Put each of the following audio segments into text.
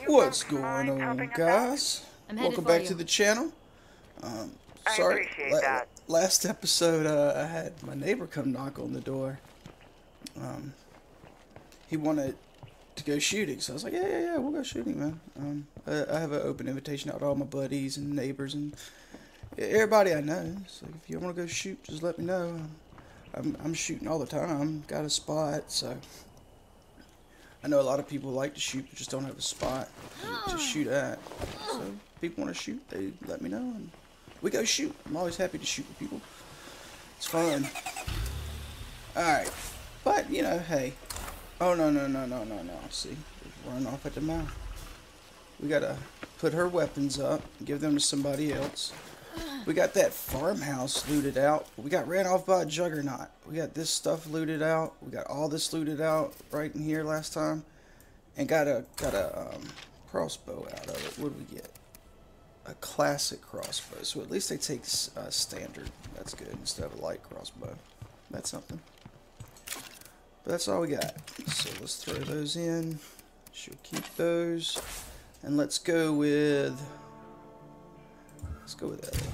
What's going on, guys? Welcome back to the channel. Sorry, last episode I had my neighbor come knock on the door. He wanted to go shooting, so I was like, yeah, we'll go shooting, man. I have an open invitation out to all my buddies and neighbors and everybody I know. So if you want to go shoot, just let me know. I'm shooting all the time. Got a spot, so I know a lot of people like to shoot, but just don't have a spot to shoot at. So if people want to shoot, they let me know, and we go shoot. I'm always happy to shoot with people. It's fun. Alright. But, you know, hey. Oh, no. See, run off at the mouth. We gotta put her weapons up and give them to somebody else. We got that farmhouse looted out. We got ran off by a juggernaut. We got this stuff looted out. We got all this looted out right in here last time. And got a crossbow out of it. What did we get? A classic crossbow. So at least they take standard. That's good instead of a light crossbow. That's something. But that's all we got. So let's throw those in. She'll keep those. And let's go with Ellie.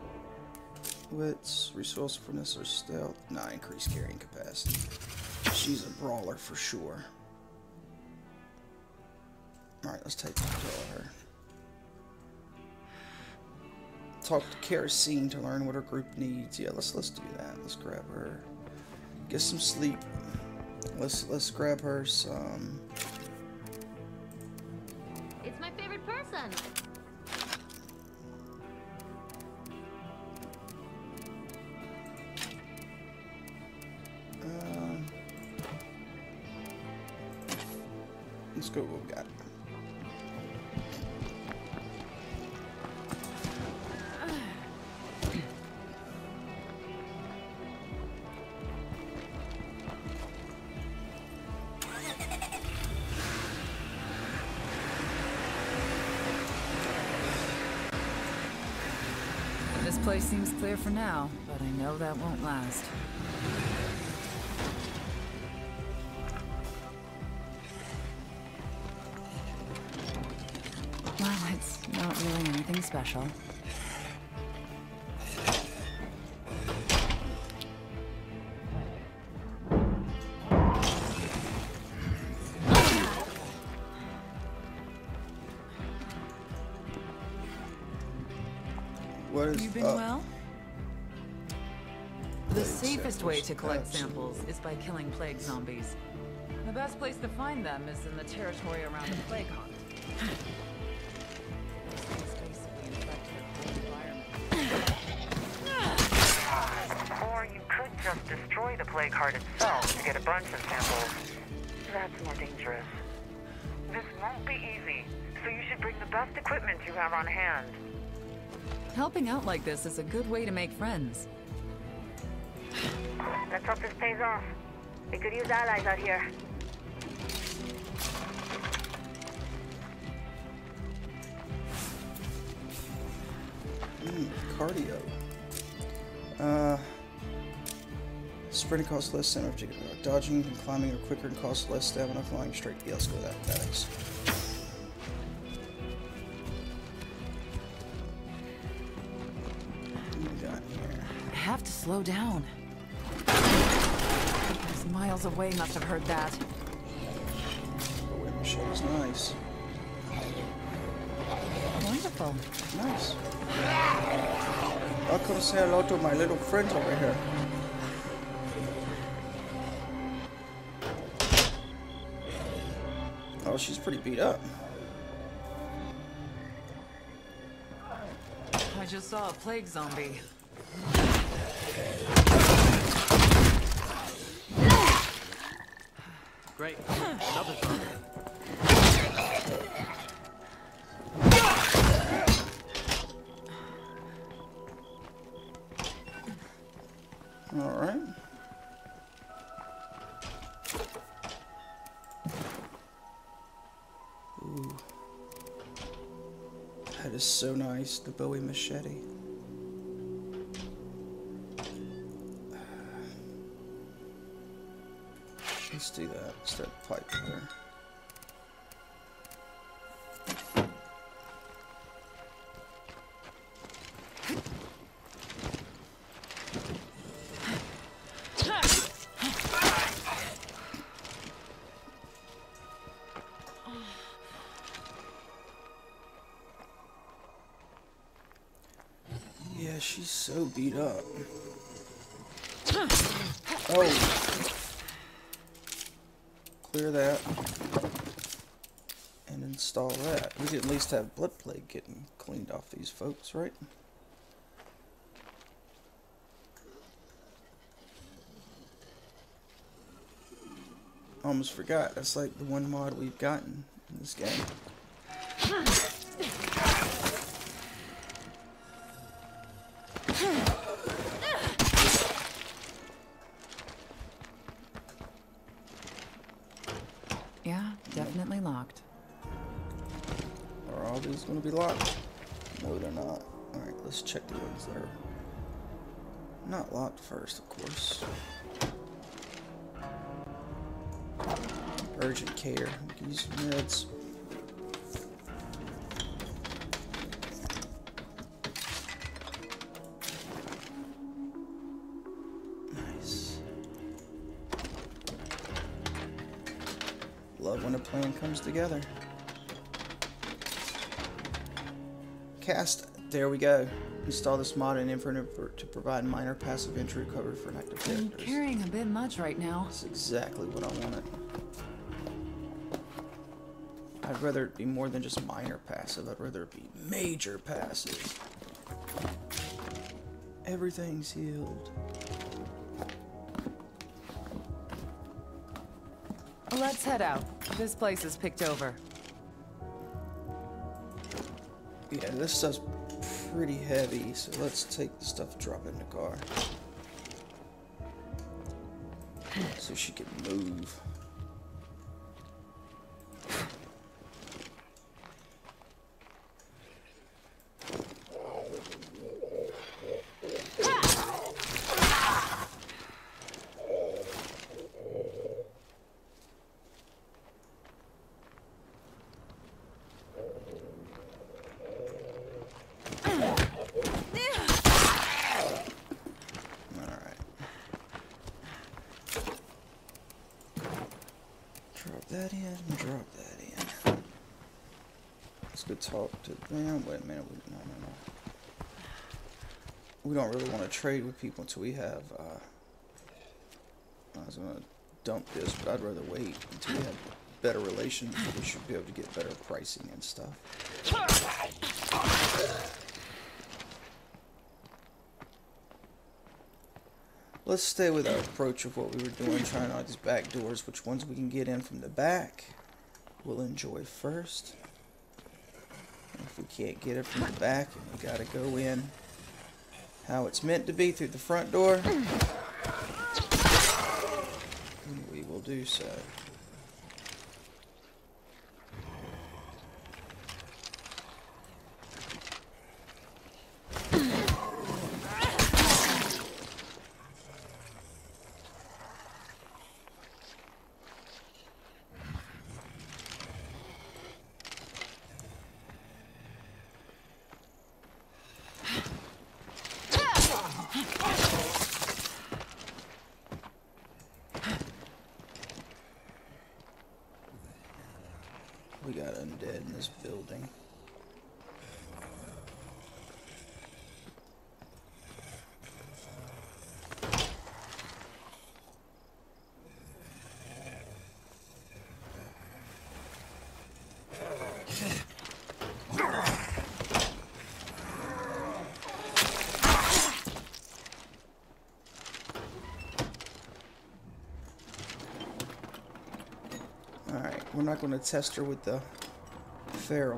Wits, resourcefulness, or stealth? Nah, increased carrying capacity. She's a brawler for sure. Alright, let's take control of her. Talk to Kerosene to learn what her group needs. Yeah, let's do that. Let's grab her. Get some sleep. Let's grab her some. It's my favorite person. Let's go with what we got. This place seems clear for now, but I know that won't last. Well, it's not really anything special. What is You been well? The safest way to collect samples is by killing plague zombies. The best place to find them is in the territory around the plague haunt. Or you could just destroy the plague heart itself to get a bunch of samples. That's more dangerous. This won't be easy, so you should bring the best equipment you have on hand. Helping out like this is a good way to make friends. Let's hope this pays off. We could use allies out here. Cardio. Sprinting costs less stamina. Dodging and climbing are quicker and costs less stamina. Flying straight. Yeah, let's go with that. That is. What do we got here? I have to slow down. Those miles away must have heard that. The wind machine is nice. Wonderful. Nice. I'll come say hello to my little friends over here. Oh, she's pretty beat up. I just saw a plague zombie. Great. Another zombie. All right. Ooh. That is so nice, the Bowie machete. Let's do that. Let's start pipe there. Yeah, she's so beat up. Oh. Clear that. And install that. We could at least have blood plague getting cleaned off these folks, right? Almost forgot. That's like the one mod we've gotten in this game. Yeah, definitely locked. Are all these going to be locked? No, they're not. Alright, let's check the ones that are not locked first, of course. Urgent care. We can use some meds. Nice. Love when a plan comes together. Cast. There we go. Install this mod in Infinite to provide minor passive entry recovery for inactive I'm characters. carrying a bit much right now. That's exactly what I wanted. I'd rather it be more than just minor passive. I'd rather it be major passive. Everything's healed. Let's head out. This place is picked over. Yeah, this stuff's pretty heavy, so let's take the stuff and drop it in the car. So she can move. That in, drop that in. Let's go talk to them. Wait a minute. No. We don't really want to trade with people until we have. I was going to dump this, but I'd rather wait until we have better relations. We should be able to get better pricing and stuff. Let's stay with our approach of what we were doing, trying out these back doors. Which ones we can get in from the back, we'll enjoy first. And if we can't get it from the back, and we gotta go in how it's meant to be through the front door, we will do so. We got undead in this building. Alright, we're not going to test her with the feral.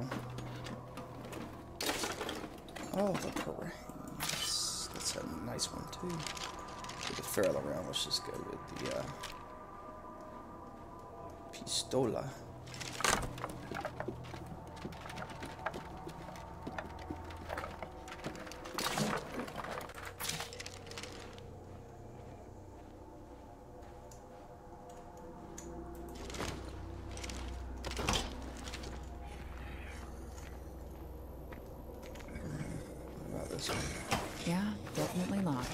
Oh, the parade. That's a nice one, too. With the feral around, let's just go with the pistola. Yeah, definitely locked.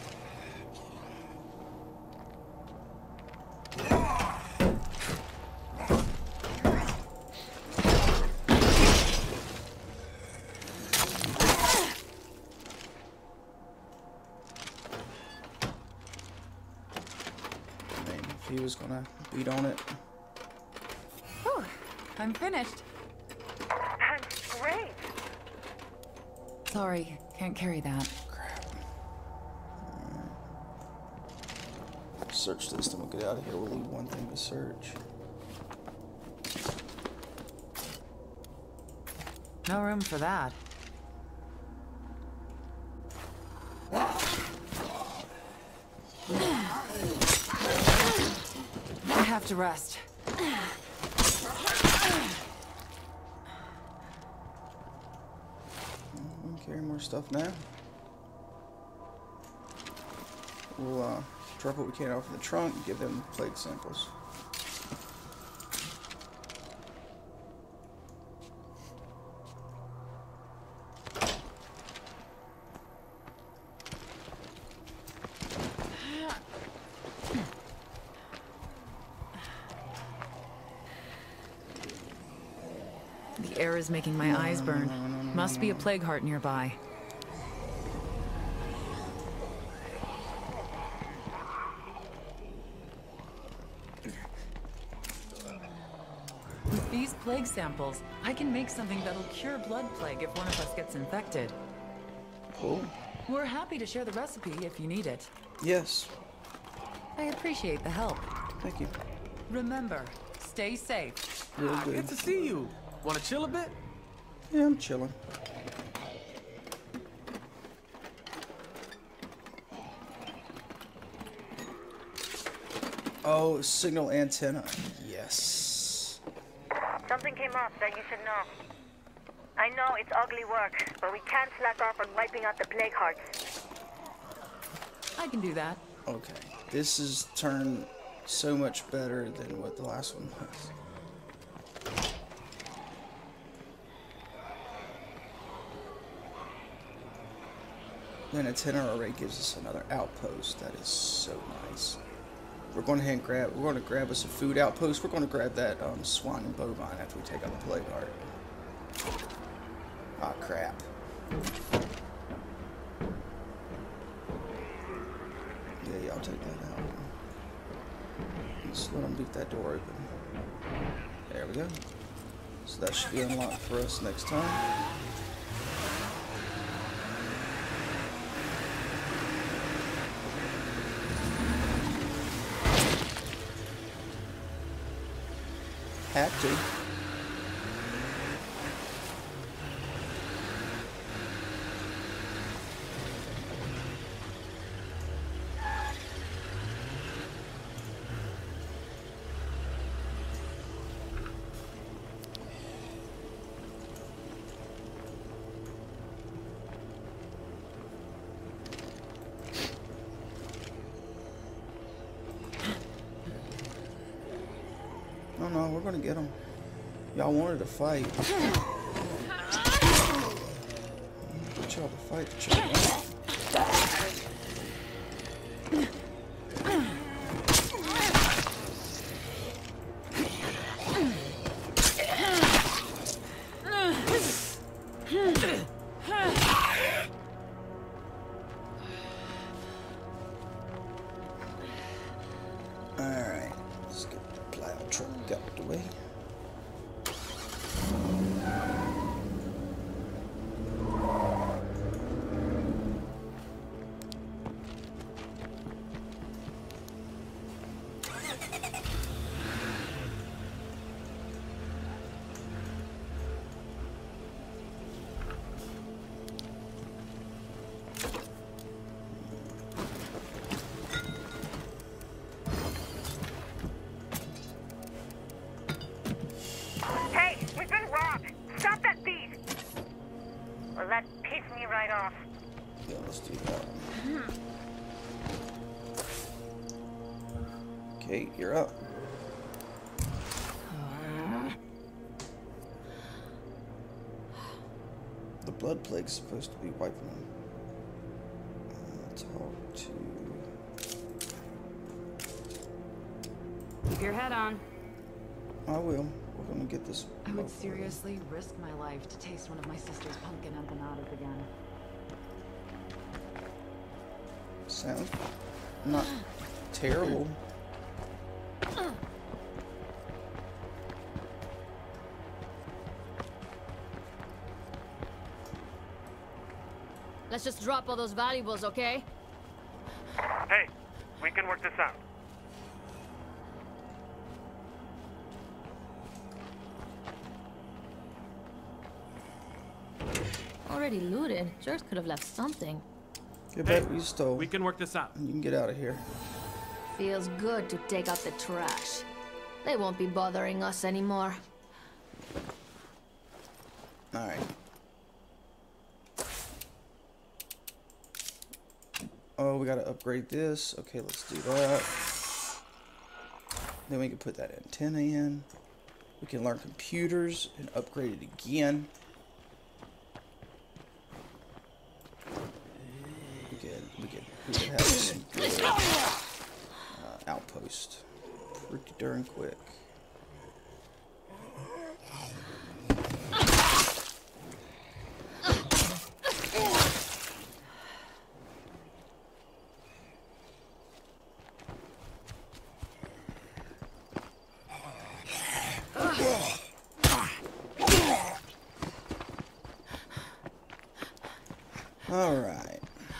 he was gonna beat on it. Whew, I'm finished. That's great. Sorry, can't carry that. Crap. Alright. Search this, then we'll get out of here. We'll leave one thing to search. No room for that. I have to rest. We can carry more stuff now. We'll drop what we can off in the trunk and give them plague samples. The air is making my eyes burn. Must be a plague heart nearby. With these plague samples, I can make something that'll cure blood plague if one of us gets infected. Cool. We're happy to share the recipe if you need it. Yes. I appreciate the help. Thank you. Remember, stay safe. Real good. Good to see you. Want to chill a bit? Yeah, I'm chilling. Oh, signal antenna. Yes. Something came up that you should know. I know it's ugly work, but we can't slack off on wiping out the plague hearts. I can do that. Okay. This is turned so much better than what the last one was. Then antenna already gives us another outpost. That is so nice. We're going ahead and grab. We're going to grab us a food outpost. We're going to grab that swine and bovine after we take out the plague heart. Ah, crap. Yeah, y'all take that out. Just let them beat that door open. There we go. So that should be unlocked for us next time. Have to. Oh no, we're gonna get them. Y'all wanted to fight. Get y'all to fight each other. Alright, let's get the plow truck out the way. Hey, we've been robbed! Stop that thief! Well, that pissed me right off. Yeah, let's do that. Okay, you're up. The blood plague's supposed to be wiping them. Talk to... Keep your head on. I will. We're gonna get this. I would seriously risk my life to taste one of my sister's pumpkin empanadas again. Sounds not terrible. Let's just drop all those valuables, okay? Hey, we can work this out. Already looted. Jerks could have left something. Get back what you stole. We can work this out. And you can get out of here. Feels good to take out the trash. They won't be bothering us anymore. Alright. Oh, we gotta upgrade this. Okay, let's do that. Then we can put that antenna in. We can learn computers and upgrade it again. We could have some good outpost pretty darn quick. All right.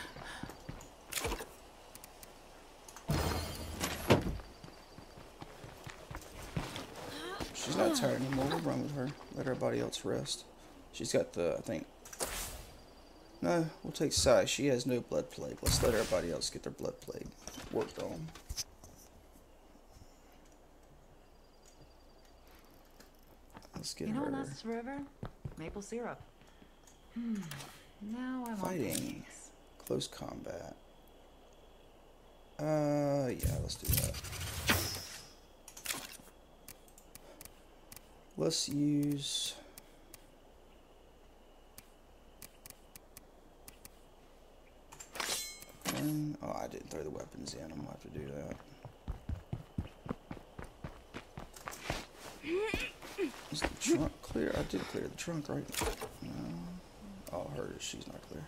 She's not tired anymore. We'll run with her. Let everybody else rest. She's got the, I think. No, we'll take Sai. She has no blood plague. Let's let everybody else get their blood plague worked on. Let's get You know her what lasts forever? Maple syrup. Now I want fighting. pancakes. Close combat. Yeah, let's do that. Let's use. Oh, I didn't throw the weapons in. I'm gonna have to do that. Is the trunk clear? I did clear the trunk, right? No. Oh, hers. She's not clear.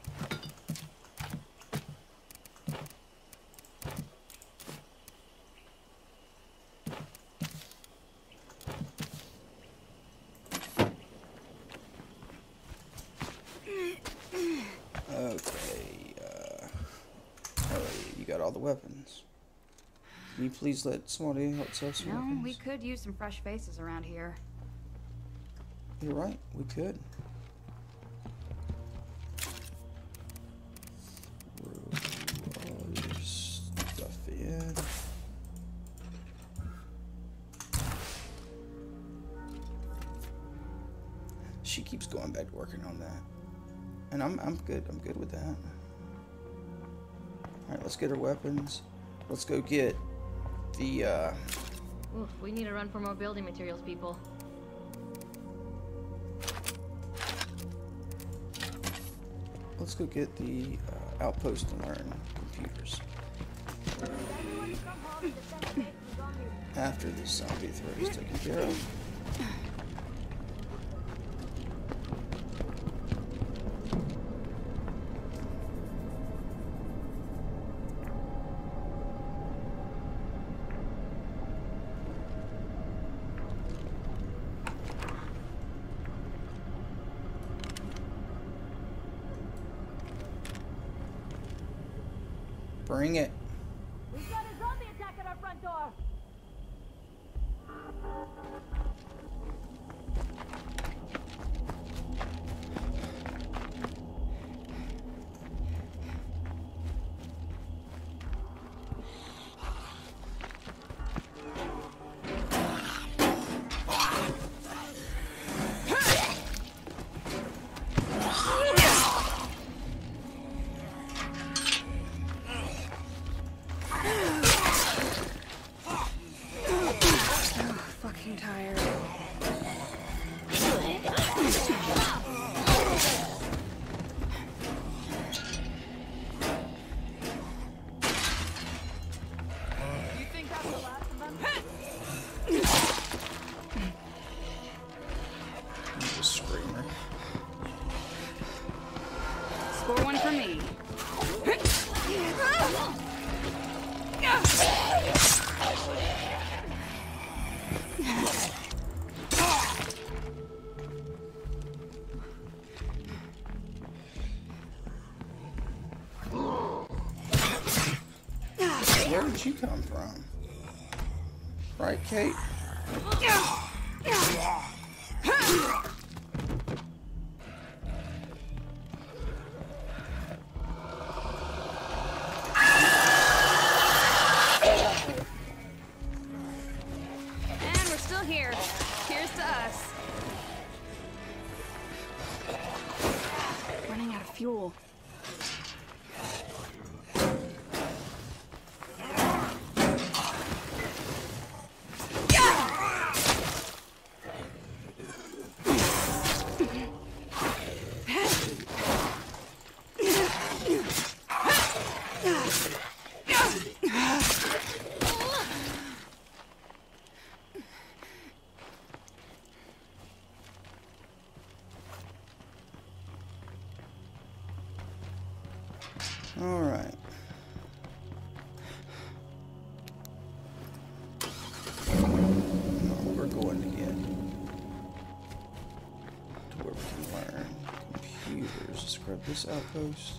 Okay, you got all the weapons. Can you please let somebody else have some No, weapons? we could use some fresh faces around here. You're right, we could. Roll all your stuff in. She keeps going back to working on that. And I'm good. I'm good with that. Alright, let's get her weapons. Let's go get the Oof, we need to run for more building materials, people. let's go get the outpost and learn computers. After this zombie threat is taken care of. Bring it. We've got a zombie attack at our front door. Fucking tired. You think that's the last of them? He's a screamer. Score one for me. where did you come from? Right, Kate? And we're still here. Here's to us. Running out of fuel. All right. We're going to get to where we can learn computers. Let's grab this outpost.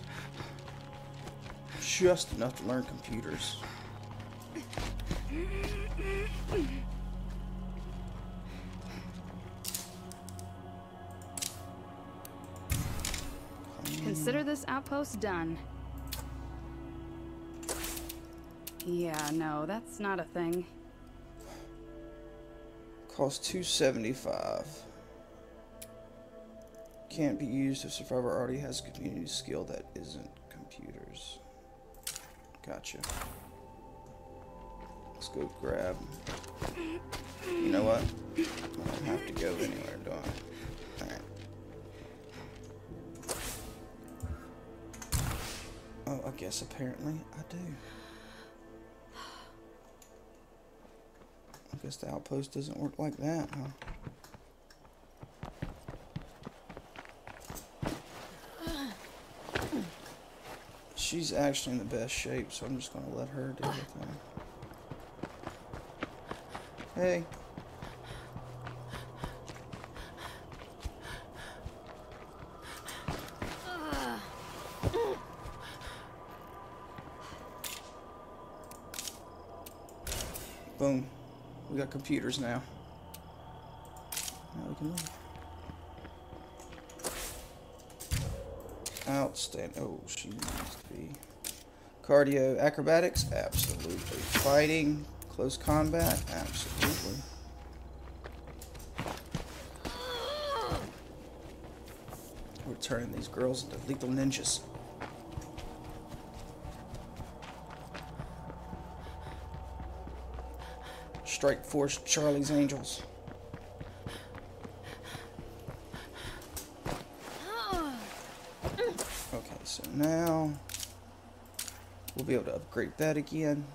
Just enough to learn computers. Consider this outpost done. Yeah, no, that's not a thing. Costs $275. Can't be used if survivor already has a community skill that isn't computers. Gotcha. Let's go grab. You know what? I don't have to go anywhere, do I? Alright. Oh, I guess apparently I do. I guess the outpost doesn't work like that, huh? She's actually in the best shape, so I'm just gonna let her do the thing. Hey. Boom. We got computers now. Now we can leave. Outstanding. Oh, she needs to be. Cardio, acrobatics, absolutely. Fighting, close combat, absolutely. We're turning these girls into lethal ninjas. Strike Force, Charlie's Angels. Okay, so now we'll be able to upgrade that again.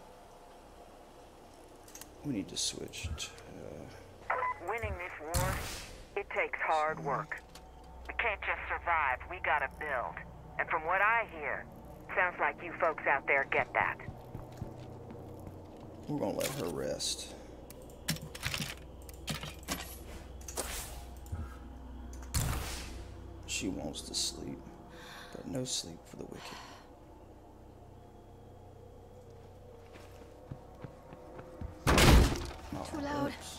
We need to switch to... Winning this war, it takes hard work. We can't just survive, we gotta build. And from what I hear, sounds like you folks out there get that. We're gonna let her rest. She wants to sleep, but no sleep for the wicked. Oh, Too loud. oops.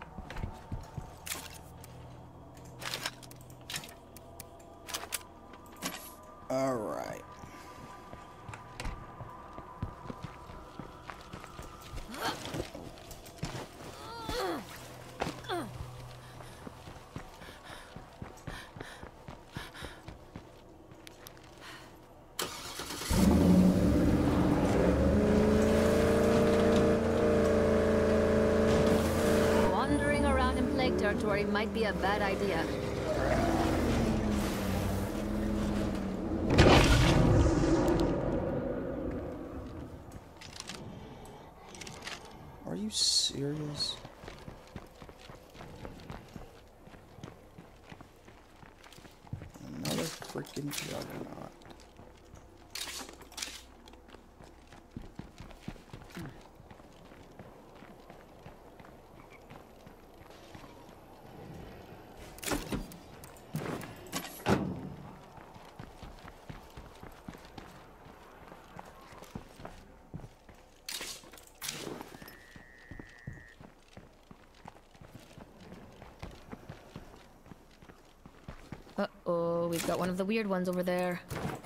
All right. Wandering around in plague territory might be a bad idea. Are you serious? Another freaking juggernaut. Uh-oh, we've got one of the weird ones over there.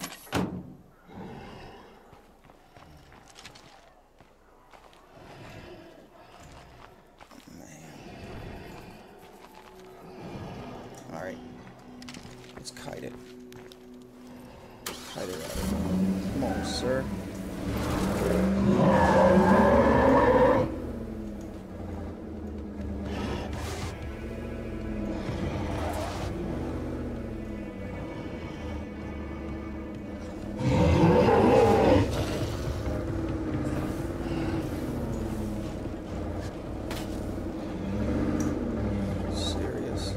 Alright. Let's kite it. Kite it out. Come on, sir. Serious.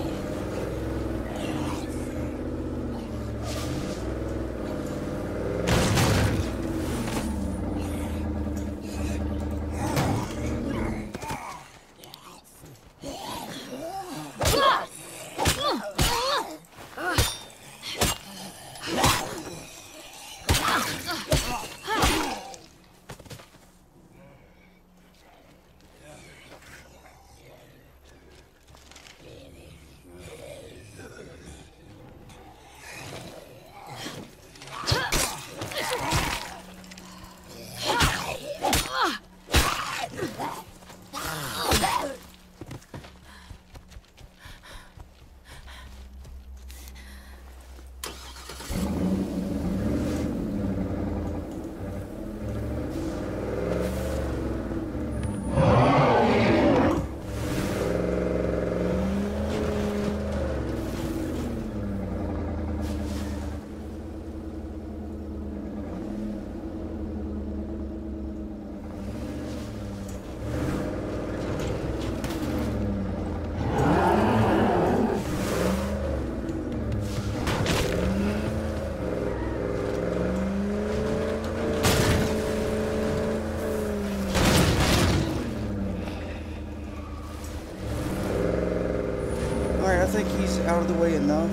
Alright, I think he's out of the way enough.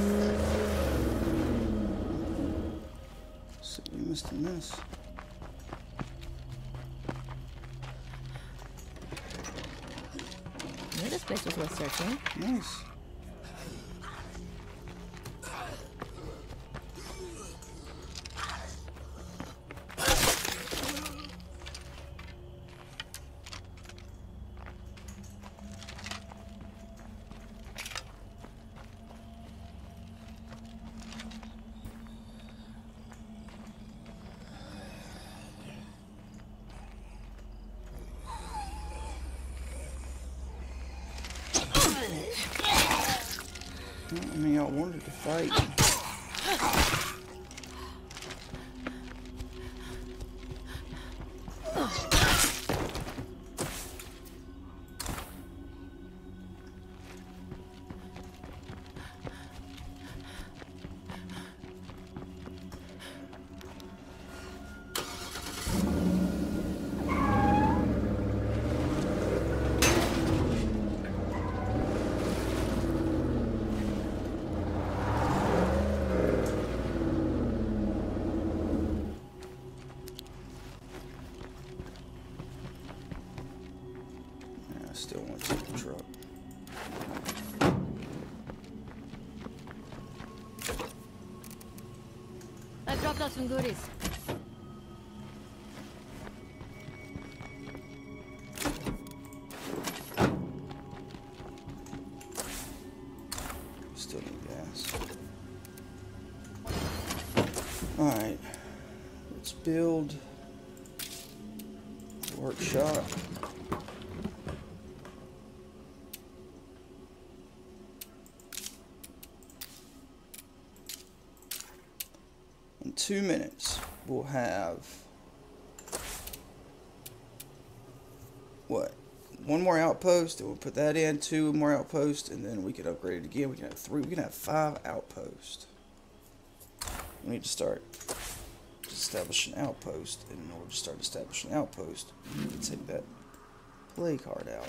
So we missed a miss. Yeah, this place was worth searching. Nice. I mean, y'all wanted to fight. I still want to take the truck. I dropped out some goodies. Still need gas. Alright. Let's build a workshop. In 2 minutes, we'll have what? One more outpost, and we'll put that in, 2 more outposts, and then we can upgrade it again. We can have 3, we can have 5 outposts. We need to start establishing an outpost, and in order to start establishing an outpost, we need to take that play card out.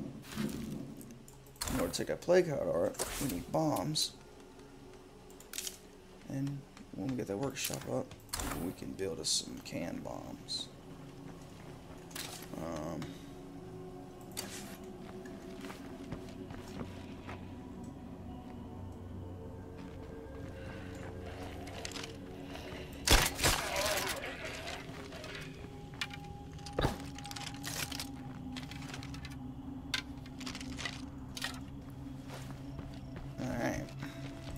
In order to take that play card out, we need bombs. And when we get that workshop up, we can build us some can bombs.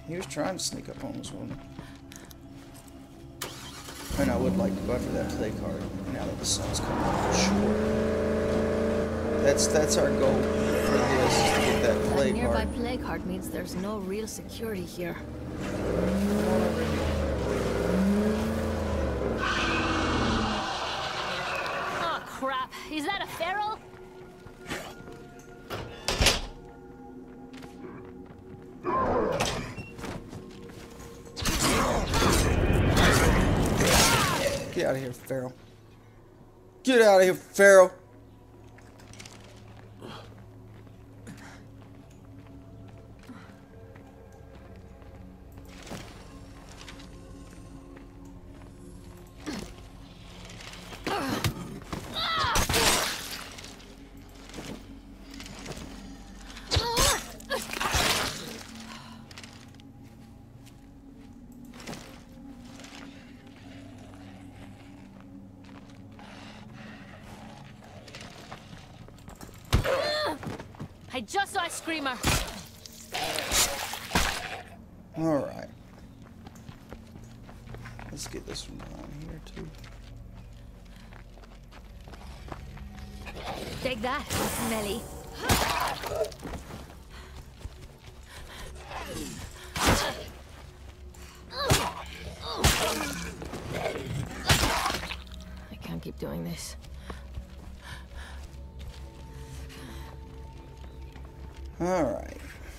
He was trying to sneak up on us, wasn't he? And I would like to go after that play card now that the sun's coming up short. That's our goal for this, is to get that play A nearby card. play card means there's no real security here. Oh, crap. Is that a feral? Get out of here, Feral. Get out of here, Feral. I just saw a screamer. Alright. Let's get this one on here, too. Take that, smelly. I can't keep doing this. Alright.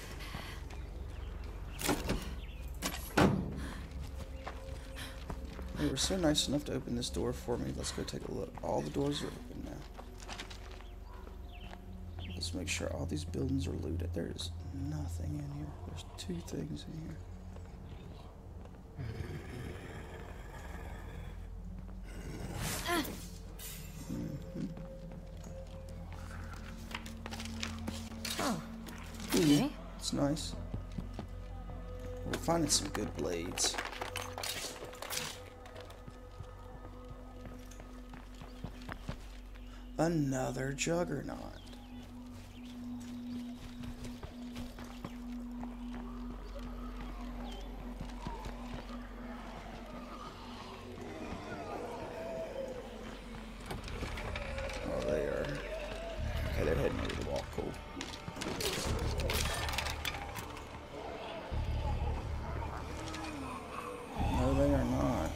They were so nice enough to open this door for me. Let's go take a look. All the doors are open now. Let's make sure all these buildings are looted. There is nothing in here. There's 2 things in here. Okay. It's nice. We're finding some good blades. Another juggernaut. Oh, they are. Okay, they're heading over the wall. Cool. No, they are not.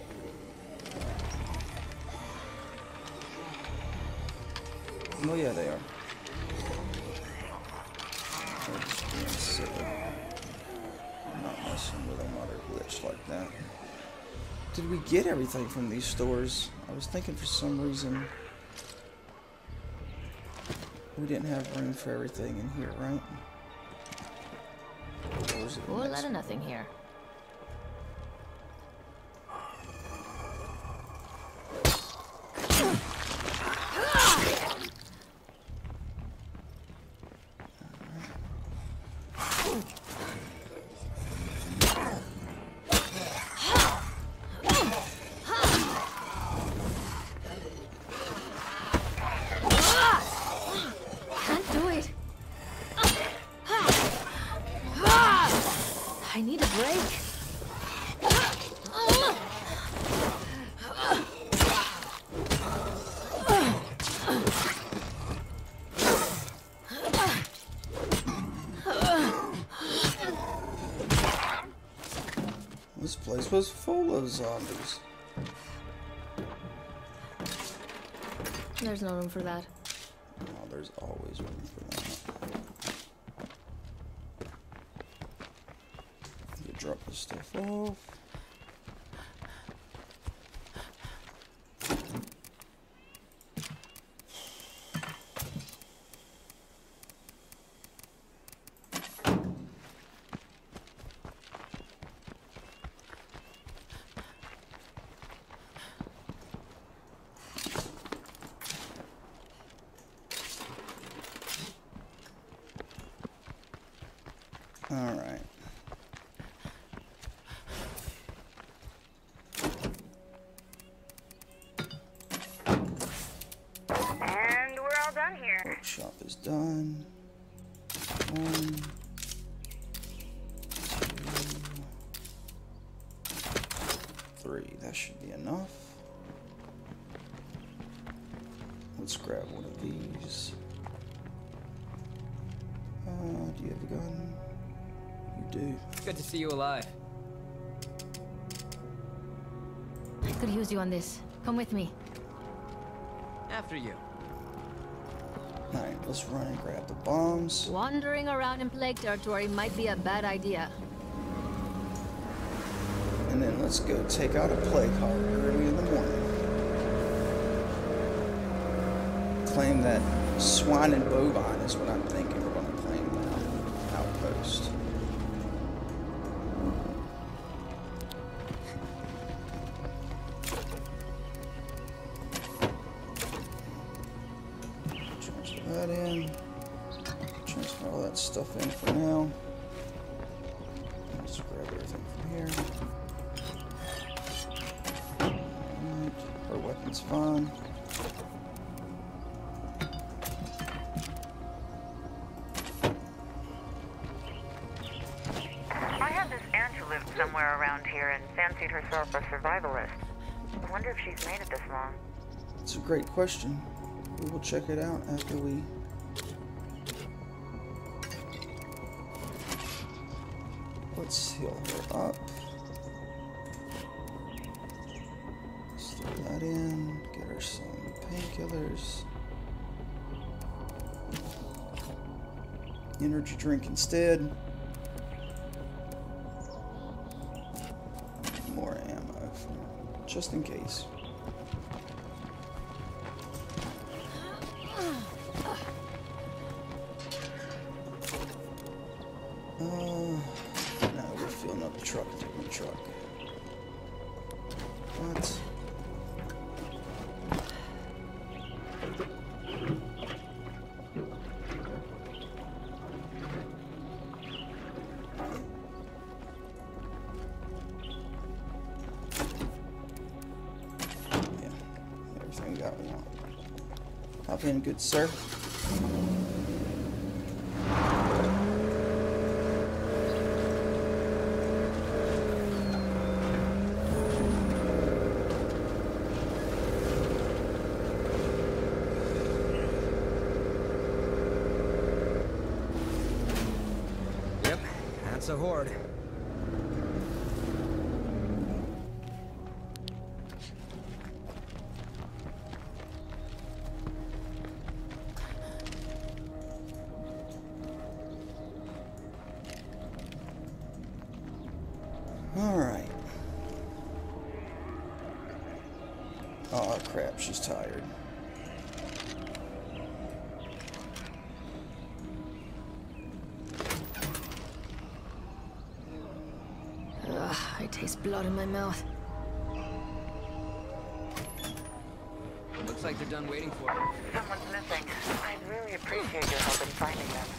Oh, yeah, they are. They're just being silly. I'm not messing with them while they're glitched like that. Did we get everything from these stores? I was thinking for some reason we didn't have room for everything in here, right? Or was it the Whole next lot of one? nothing here. Can't do it. I need a break. This place was full of zombies. There's no room for that. Oh, there's always room for that. You drop this stuff off. All right. And we're all done here. Workshop is done. 1, 2, 3. That should be enough. Let's grab one of these. Do you have a gun? You do. Good to see you alive. Could use you on this. Come with me. After you. Alright, let's run and grab the bombs. Wandering around in Plague territory might be a bad idea. And then let's go take out a plague heart early in the morning. Claim that swine and bovine is what I'm thinking we're going to claim now. Outpost. Transfer that in. Transfer all that stuff in for now. Let's grab everything from here. Alright, our weapon's fine. Somewhere around here and fancied herself a survivalist. I wonder if she's made it this long. It's a great question. We will check it out after we... Let's heal her up. Let's throw that in. Get her some painkillers. Energy drink instead. More ammo, just in case. No, we're filling up the truck, taking the truck. What? Hop in, good sir. Yep, that's a horde. Alright. Oh crap, she's tired. Ugh, I taste blood in my mouth. Looks like they're done waiting for her. Someone's missing. I'd really appreciate your help in finding them.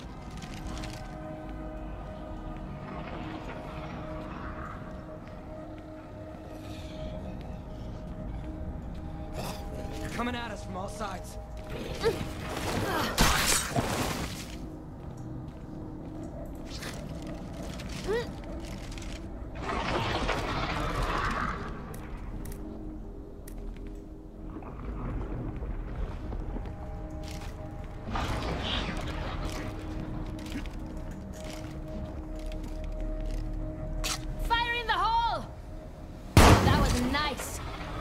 Coming at us from all sides. Fire in the hole! That was nice.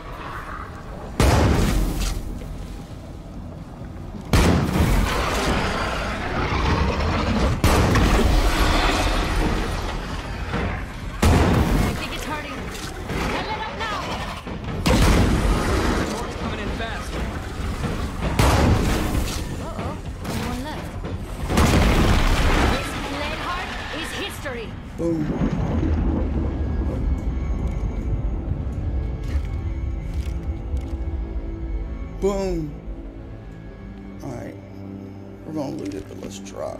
Boom. Boom. Alright. We're gonna loot it, but let's drop.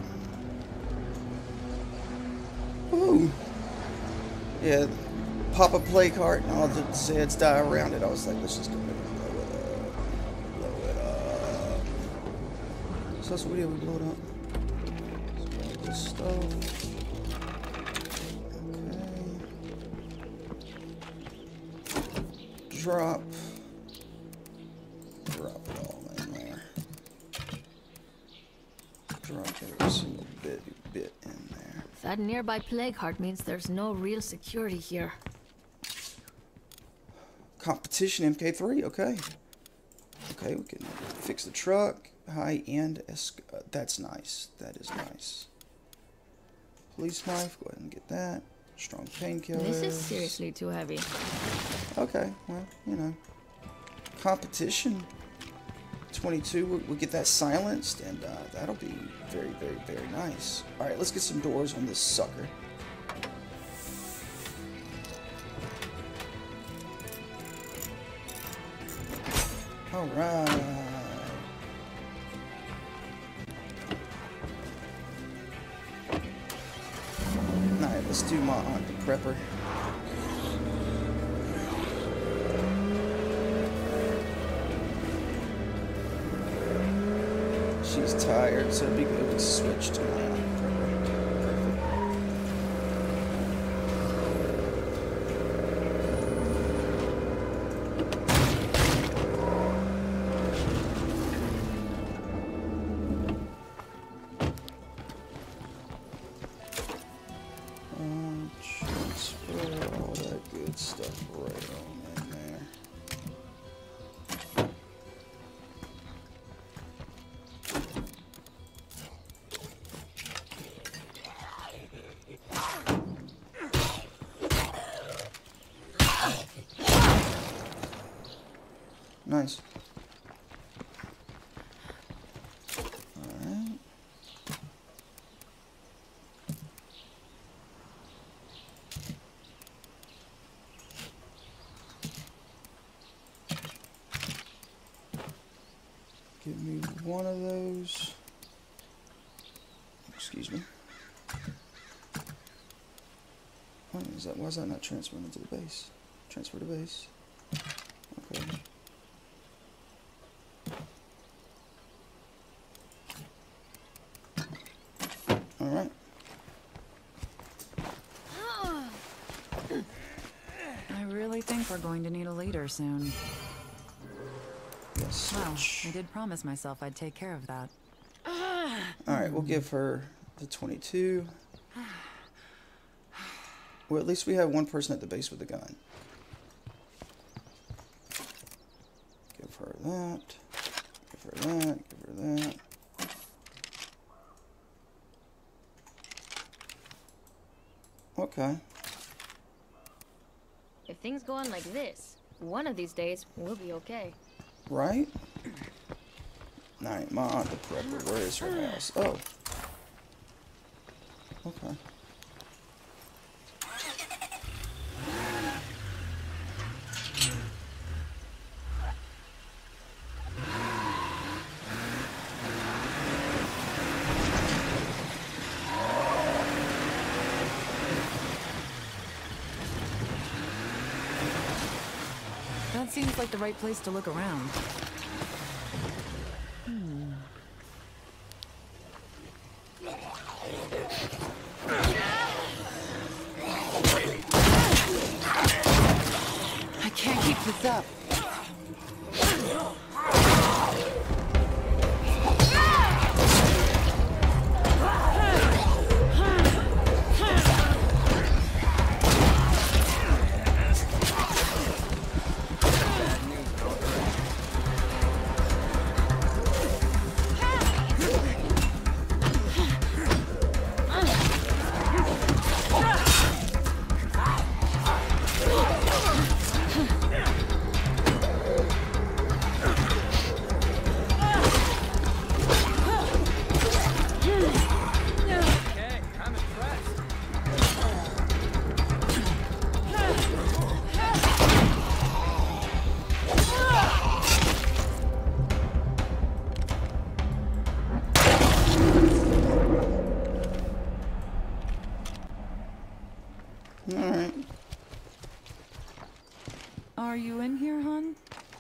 Ooh. Yeah. Pop a play cart and all the Zeds die around it. I was like, let's just go ahead and blow it up. Blow it up. So that's what we blow it up. Let's grab this stuff. drop it all in there. Drop every single bit in there. That nearby plague heart means there's no real security here. Competition MK3, okay. Okay, we can fix the truck. High-end that's nice. That is nice. Police knife, go ahead and get that. Strong painkillers. This is seriously too heavy. Okay, well, you know. Competition 22, we'll get that silenced, and that'll be very, very, very nice. Alright, let's get some doors on this sucker. Alright. Alright, let's do my Aunt the Prepper. She's tired, so it'd be good to switch to my Aunt the Prepper. Transfer all that good stuff right on in there. Nice. Alright. Give me one of those. Excuse me. Why is that not transferring into the base? Transfer to base. Okay. Alright. I really think we're going to need a leader soon. Yes. Well, I did promise myself I'd take care of that. Alright, we'll give her the 22. Well, at least we have one person at the base with a gun. Give her that. Give her that. Give her that. Okay. If things go on like this, one of these days we'll be okay. Right? Alright, my Aunt the Prepper. Where is her house? Oh. Okay. That seems like the right place to look around. I can't keep this up. Alright. Are you in here, hon?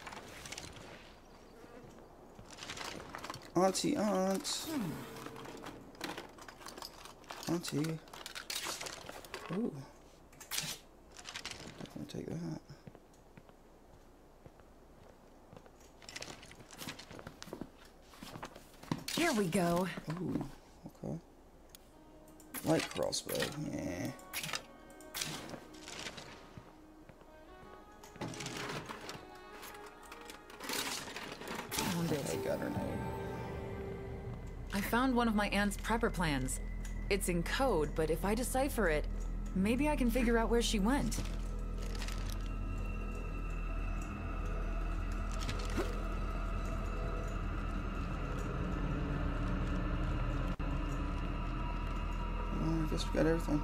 Auntie, aunt. Auntie. Ooh. Definitely take that. Here we go. Ooh, okay. Light crossbow, yeah. Found it. I got her name. I found one of my aunt's prepper plans. It's in code, but if I decipher it, maybe I can figure out where she went. Well, I guess we got everything.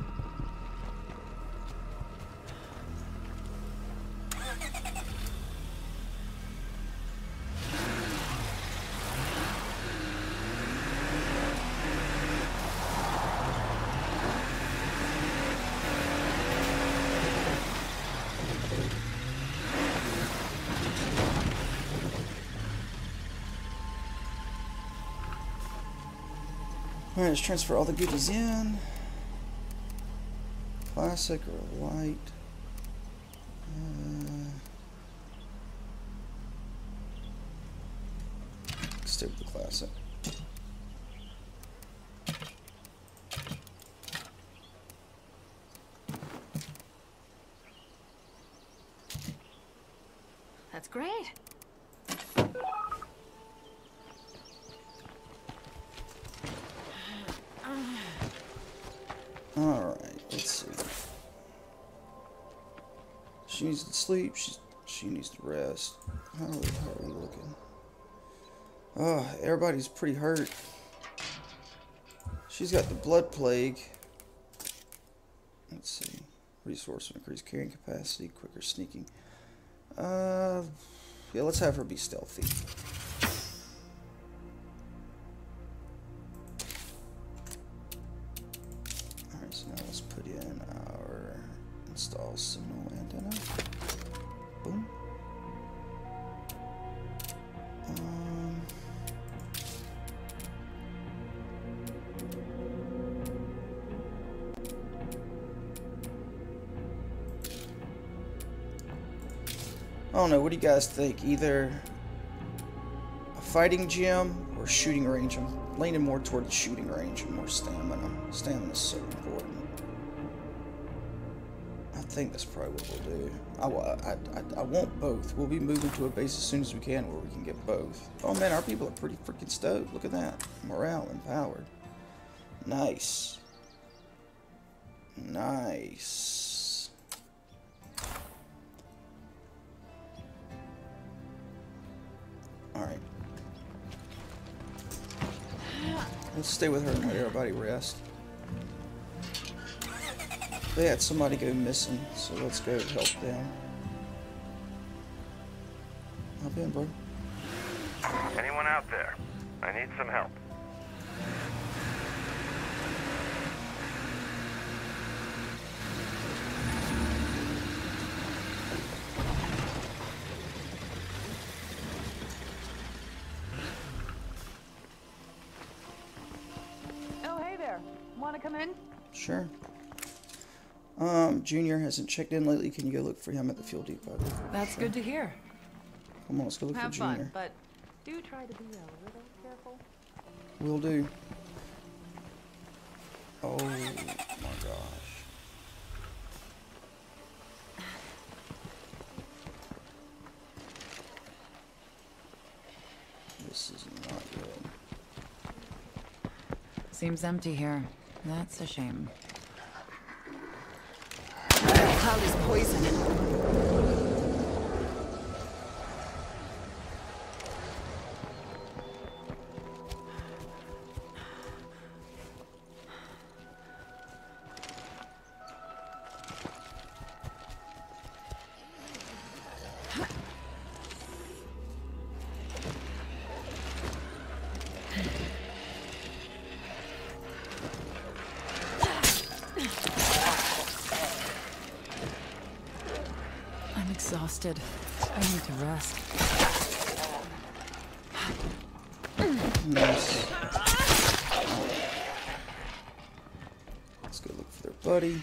Alright, let's transfer all the goodies in. Classic or light. Stick with the classic. That's great. Alright, let's see. She needs to sleep. She needs to rest. How are we looking? Oh, everybody's pretty hurt. She's got the blood plague. Let's see. Resource increased carrying capacity, quicker sneaking. Yeah, let's have her be stealthy. Alright, so now let's put in our install signal antenna. Boom. I don't know, what do you guys think? Either a fighting gym or shooting range? I'm leaning more toward the shooting range and more stamina. Stamina's so important. I think that's probably what we'll do. I want both. We'll be moving to a base as soon as we can where we can get both. Oh man, our people are pretty freaking stoked. Look at that. Morale empowered. Nice. Nice. Alright. Let's stay with her and let everybody rest. They had somebody go missing, so let's go help them. Hop in, bro. Anyone out there? I need some help. Oh, hey there. Want to come in? Sure. Junior hasn't checked in lately. Can you go look for him at the fuel depot? That's Sure. good to hear. Come on, let's go look Have for Junior. fun, but do try to be a little careful. Will do. Oh my gosh. This is not good. Seems empty here. That's a shame. Cloud is poison. I'm exhausted. I need to rest. Nice. Let's go look for their buddy.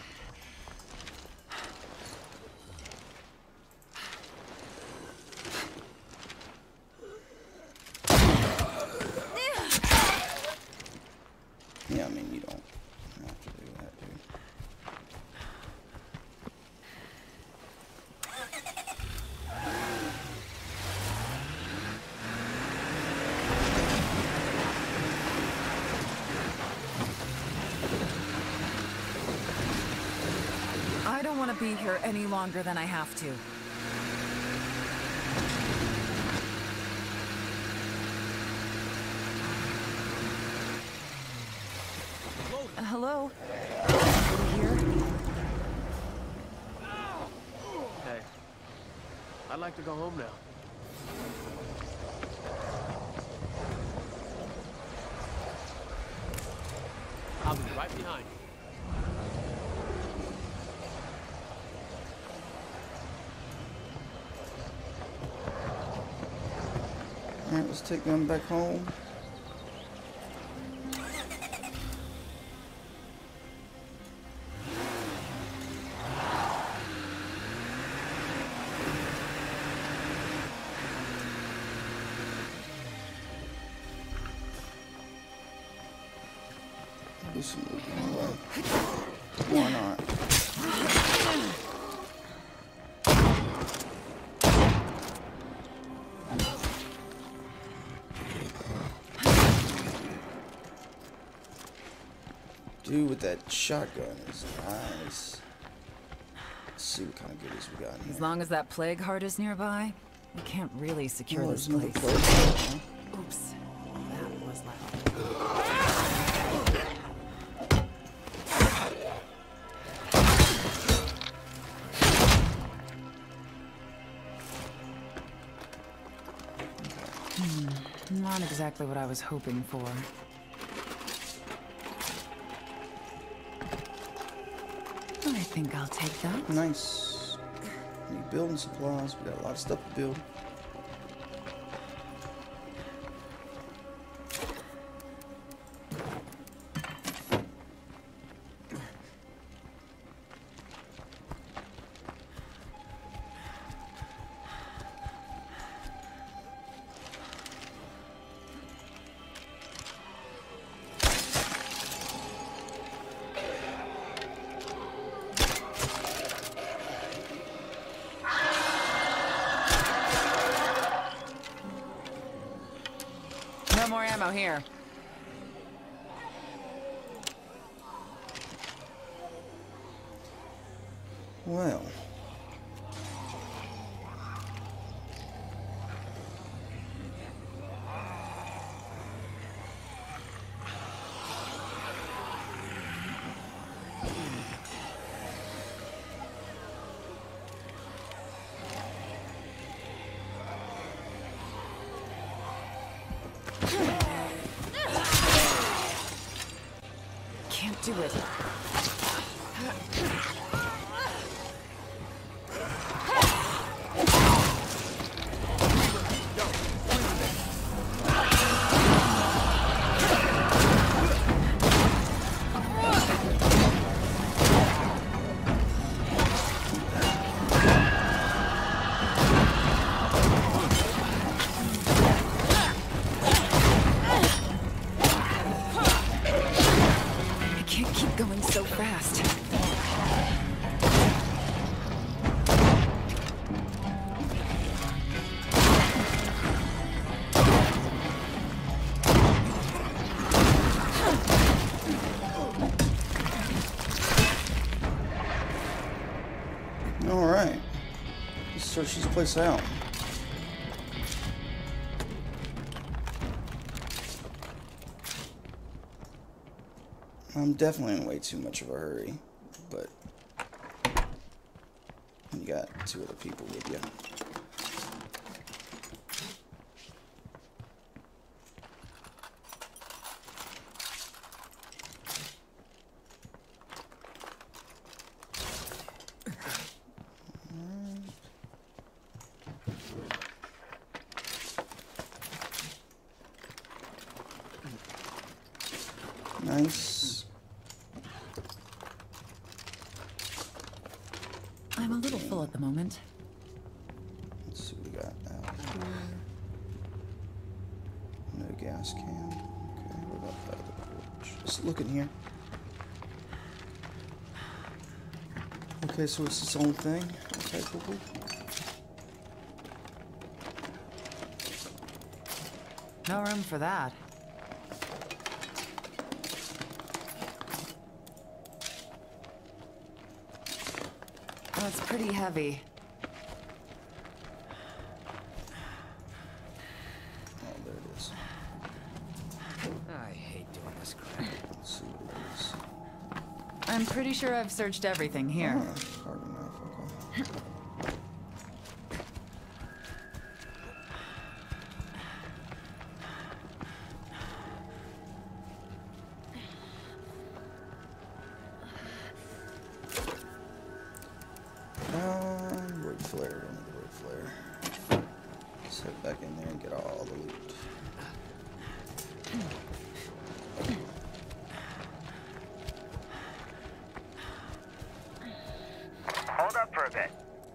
I don't want to be here any longer than I have to. Hello? Anybody here? Hey, I'd like to go home now. I'll be right behind you. Alright, let's take them back home. Do some moving away. Why not? Dude with that shotgun is nice. Let's see what kind of goodies we got in here. As long as that plague heart is nearby, we can't really secure Oh, this there's another place. place. Huh? Oops. That was loud. Not exactly what I was hoping for. I think I'll take that. Nice. Need building supplies. We got a lot of stuff to build. No more ammo here. Well. Can't do it. I can't keep going so fast. Alright. Let's search this place out. I'm definitely in way too much of a hurry, but you got two other people with you. Nice. I'm a little full at the moment. Let's see what we got out here. No gas can. Okay, what about that other porch? Just look in here. Okay, so it's its own thing. Okay, cool. No room for that. That's pretty heavy. Oh, there it is. I hate doing this crap. Let's see what it is. I'm pretty sure I've searched everything here. Oh, hard enough, okay. Road flare, don't need the road flare. Let's head back in there and get all the loot. Hold up for a bit.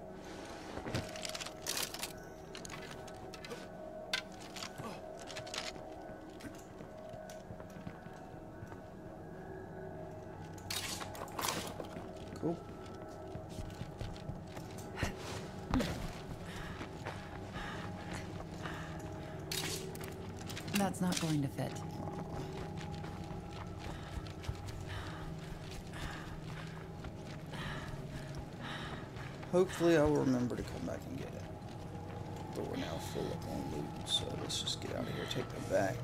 Cool. That's not going to fit. Hopefully I will remember to come back and get it. But we're now full up on loot, so let's just get out of here, take them back.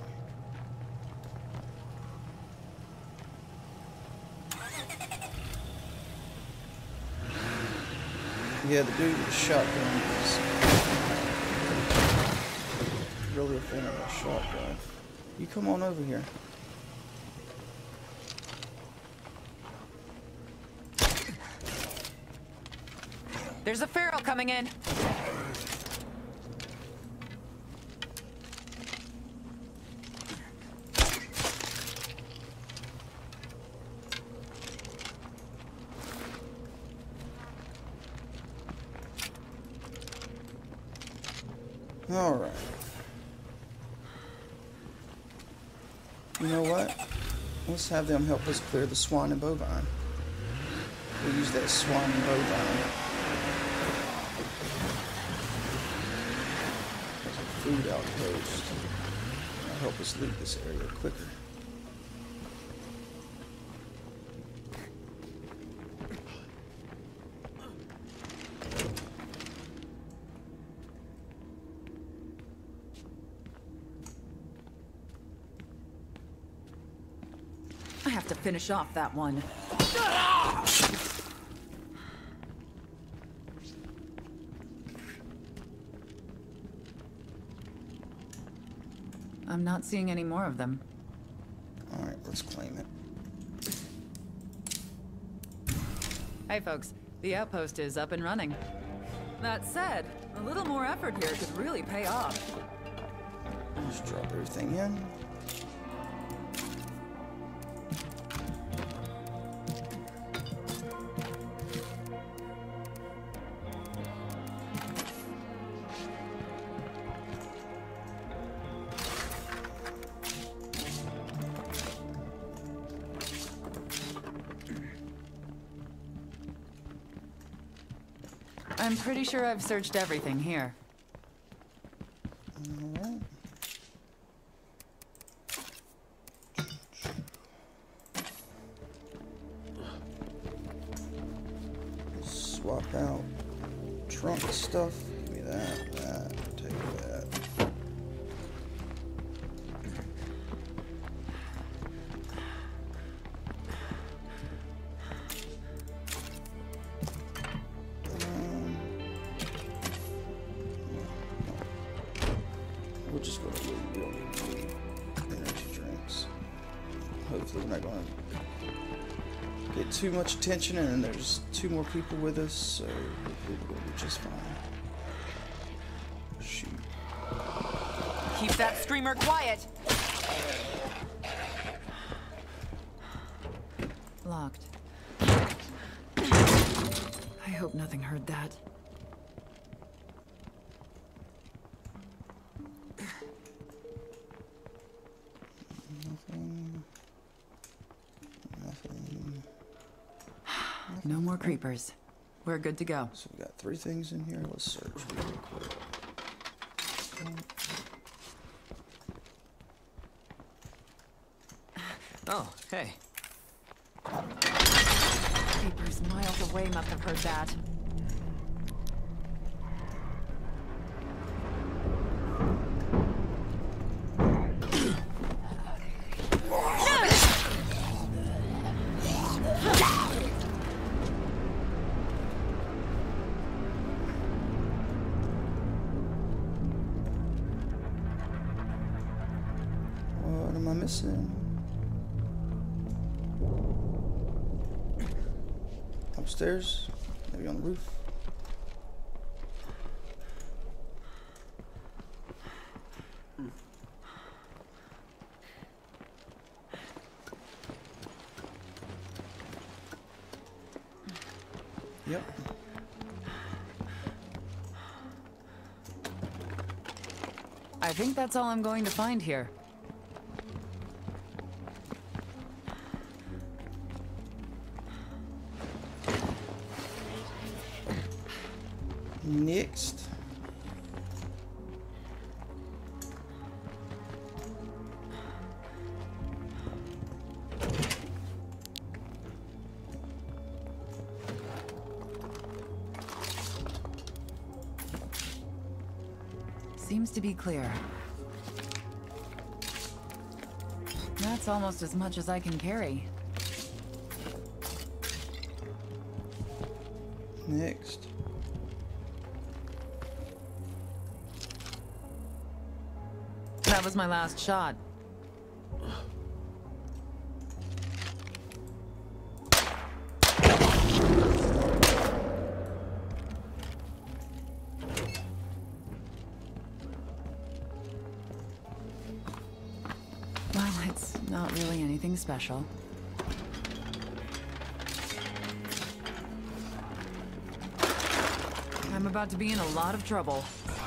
Yeah, the dude with the shotgun is really a fan of that shotgun. You come on over here. There's a feral coming in. All right. You know what? Let's have them help us clear the swine and bovine. We'll use that swine and bovine as a food outpost. That'll help us leave this area quicker. I have to finish off that one. I'm not seeing any more of them. All right, let's claim it. Hey folks, the outpost is up and running. That said, a little more effort here could really pay off. Just drop everything in. I'm pretty sure I've searched everything here. Alright. Swap out trunk stuff. Give me that, take that. We're just gonna loot. We don't need any energy drinks. Hopefully we're not gonna get too much attention and there's 2 more people with us, so hopefully we're gonna be just fine. Shoot. Keep that screamer quiet! Locked. I hope nothing heard that. Nothing. No more creepers. We're good to go. So we got 3 things in here. Let's search really quick. Oh, hey. Creepers miles away must have heard that. missing? Upstairs? Maybe on the roof? Yep. I think that's all I'm going to find here. Next. Seems to be clear. That's almost as much as I can carry. Next. That was my last shot. Well, it's not really anything special. I'm about to be in a lot of trouble.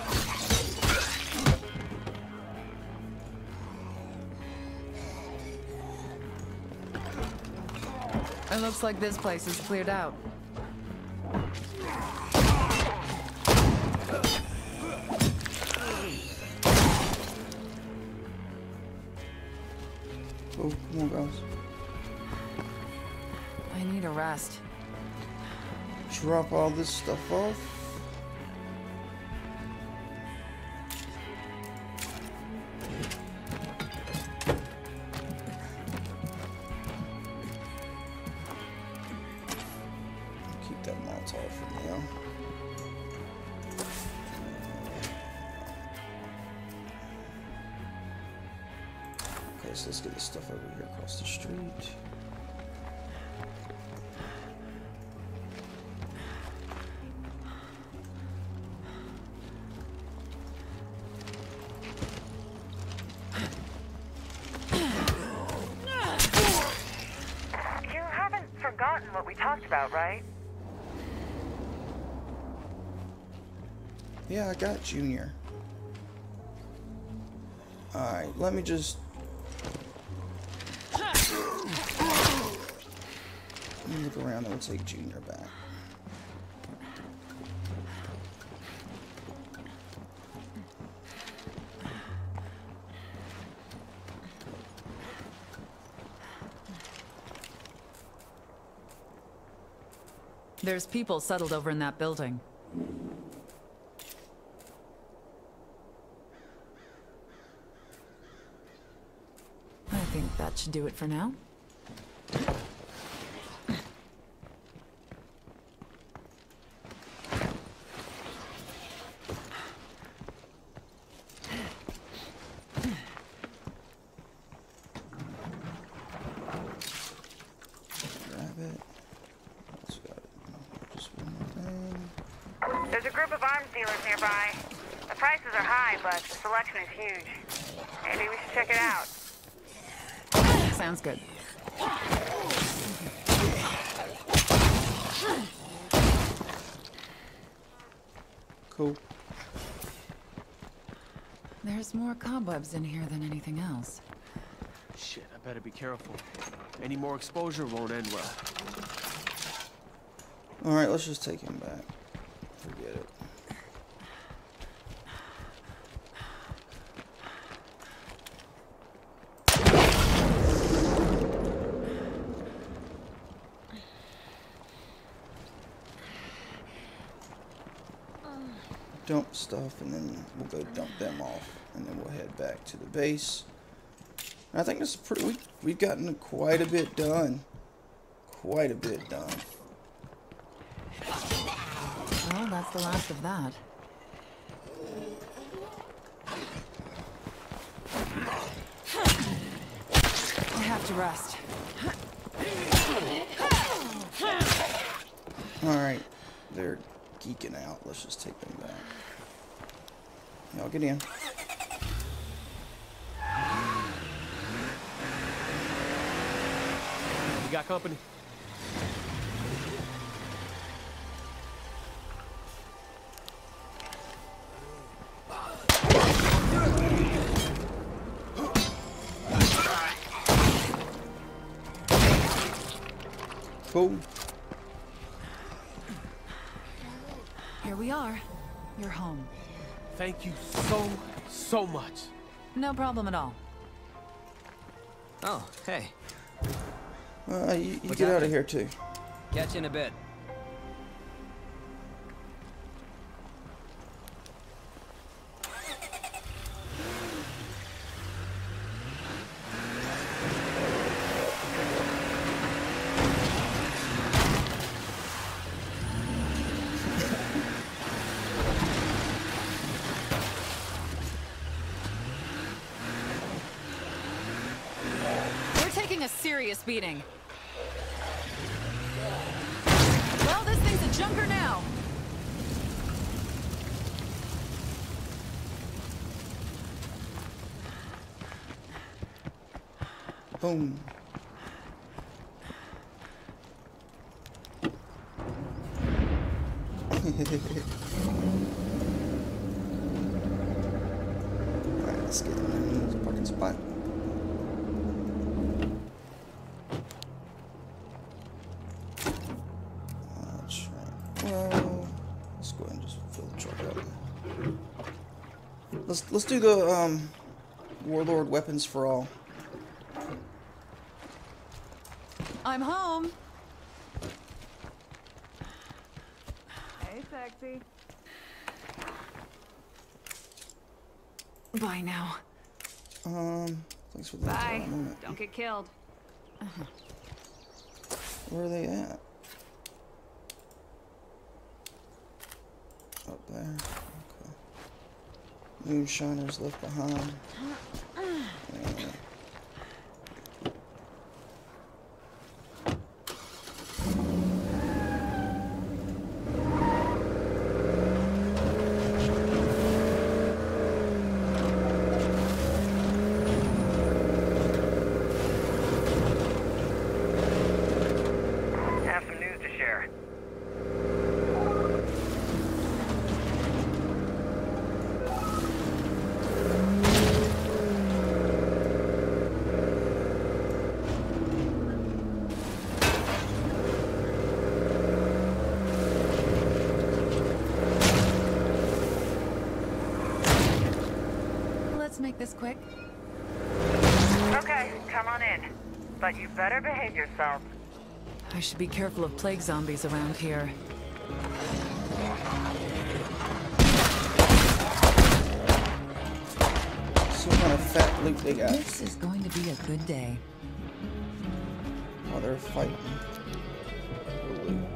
It looks like this place is cleared out. Oh, come on, guys. I need a rest. Drop all this stuff off. Keep that Molotov for now. Okay, so let's get this stuff over here across the street. You haven't forgotten what we talked about, right? Yeah, I got Junior. Alright, let me just... Let me look around and we'll take Junior back. There's people settled over in that building. I think that should do it for now. Grab it. Let's got it. Just one more thing. There's a group of arms dealers nearby. The prices are high, but the selection is huge. Maybe we should check it out. Sounds good. Cool. There's more cobwebs in here than anything else. Shit, I better be careful. Any more exposure won't end well. Alright, let's just take him back. Forget it. Dump stuff and then we'll go dump them off and then we'll head back to the base. And I think this is pretty, we've gotten quite a bit done. Quite a bit done. Well, that's the last of that. have to rest. Alright. They're geeking out. Let's just take them back. Y'all get in. We got company. Cool. Here we are. You're home. Thank you so much. No problem at all. Oh, hey. You What's get out of happening? here too. Catch you in a bit. We're taking a serious beating. Well, this thing's a junker now. Boom. Alright, let's get in the parking spot. That's right. Well, let's go ahead and just fill the truck up. Let's do the Warlord weapons for all. I'm home. Hey, sexy. Bye now. Thanks for the Bye. moment. Don't get killed. Where are they at? Up there. Okay. Moonshiners left behind. Yeah. Have some news to share. Let's make this quick. Okay, come on in. But you better behave yourself. I should be careful of plague zombies around here. See what kind of fat loot they got This is going to be a good day. while they're fighting. for loot.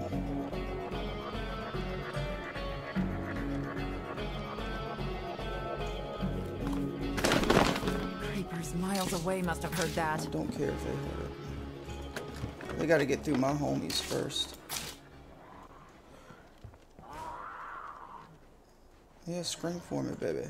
Creepers miles away must have heard that. I don't care if they hurt it. They gotta get through my homies first. Yeah, scream for me, baby.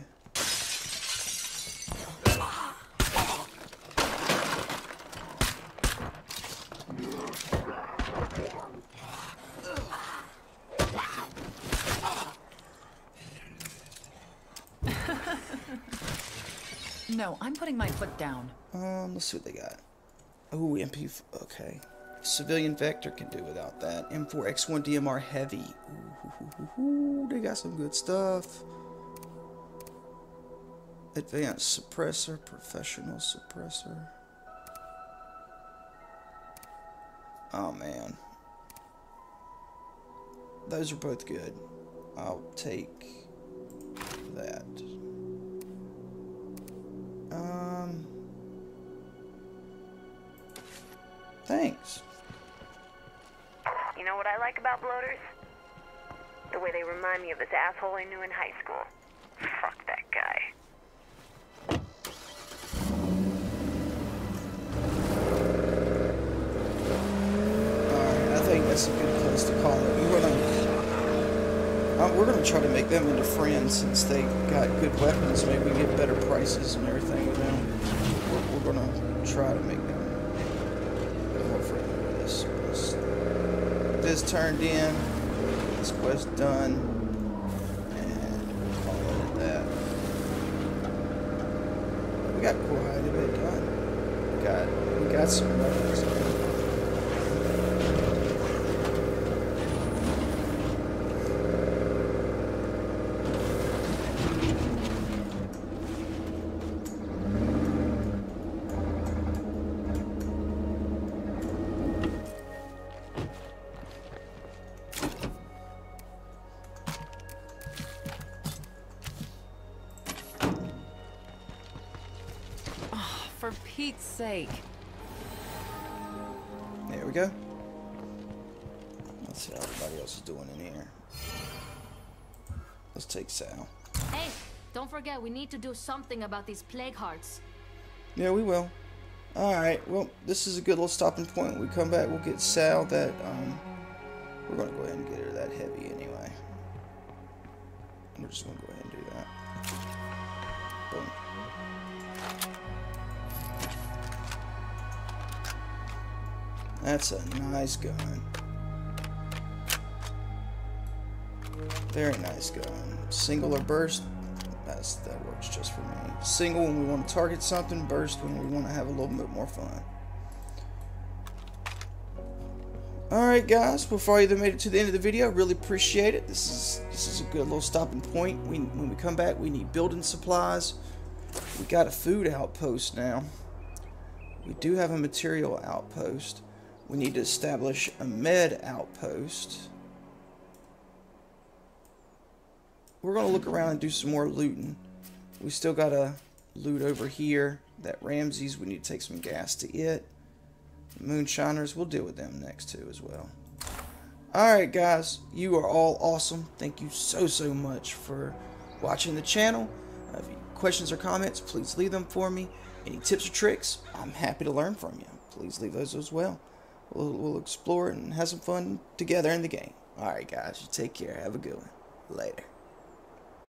No, I'm putting my foot down. Let's see what they got. Ooh, MP. Okay. Civilian Vector can do without that. M4X1 DMR Heavy. Ooh, they got some good stuff. Advanced Suppressor, Professional Suppressor. Oh, man. Those are both good. I'll take that. Thanks. You know what I like about bloaters? The way they remind me of this asshole I knew in high school. Fuck that guy. that's a good place to call it. We're gonna try to make them into friends since they got good weapons. Maybe we get better prices and everything with them. We're gonna try to make them more friendly with us. This turned in. This quest done. And we'll call it at that. We got quite a bit done. We got some weapons. For Pete's sake. There we go. Let's see how everybody else is doing in here. Let's take Sal. Hey, don't forget, we need to do something about these plague hearts. Yeah, we will. Alright, well, this is a good little stopping point. When we come back, we'll get Sal that, we're going to go ahead and get her that heavy anyway. We're just going to go ahead and do that. Boom. That's a nice gun. Very nice gun. Single or burst, that works just for me. Single when we want to target something, burst when we want to have a little bit more fun. Alright guys, before I even made it to the end of the video, really appreciate it. This is a good little stopping point. When we come back, we need building supplies. We got a food outpost now. We do have a material outpost. We need to establish a med outpost. We're going to look around and do some more looting. We still got to loot over here. That Ramsey's, we need to take some gas to it. Moonshiners, we'll deal with them next too as well. Alright guys, you are all awesome. Thank you so much for watching the channel. If you have questions or comments, please leave them for me. Any tips or tricks, I'm happy to learn from you. Please leave those as well. We'll explore and have some fun together in the game. Alright guys, you take care. Have a good one. Later.